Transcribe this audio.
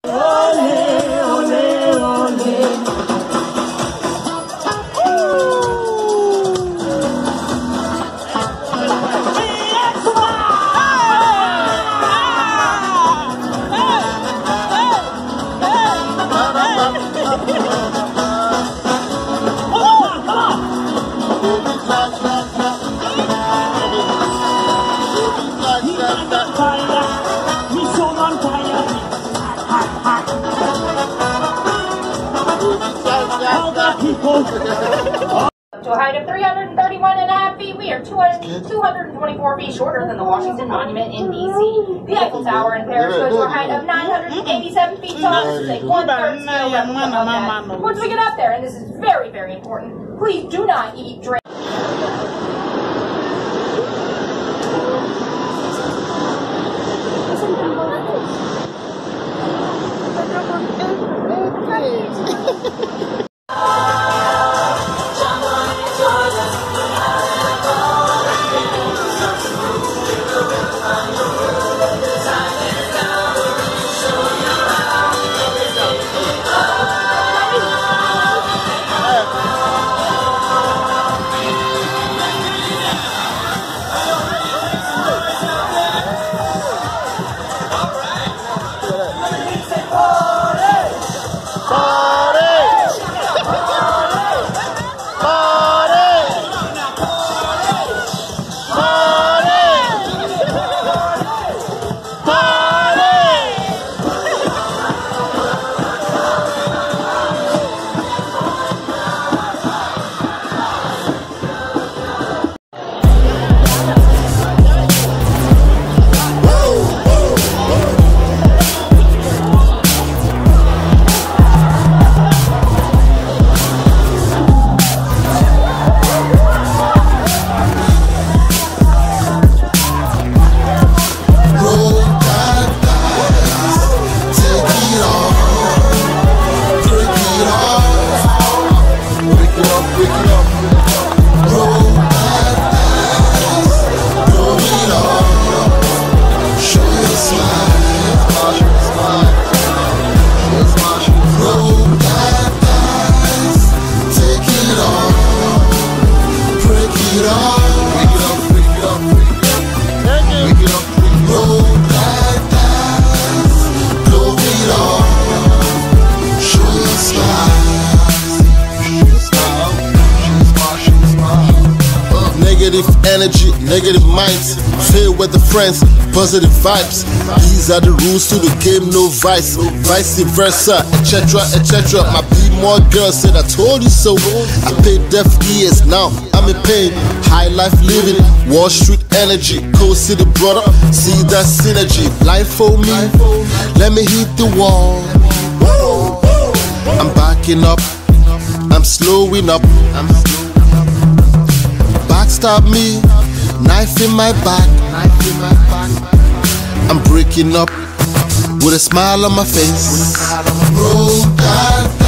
To a height of 331.5 feet, we are 224 feet shorter than the Washington Monument in D.C. The Eiffel Tower in Paris goes to a height of 987 feet tall. This is a 1/3 scale replica of that. Once we get up there, and this is very, very important, please do not eat, drink. Negative energy, negative minds, filled with the friends, positive vibes. These are the rules to the game, no vice versa, etc, etc. My B-more girl said I told you so. I paid deaf ears, now I'm in pain. High life living, Wall Street energy, Cold City brother, see that synergy. Life for me, let me hit the wall. I'm backing up, I'm slowing up. Backstab me, knife in my back. I'm breaking up with a smile on my face. Roll that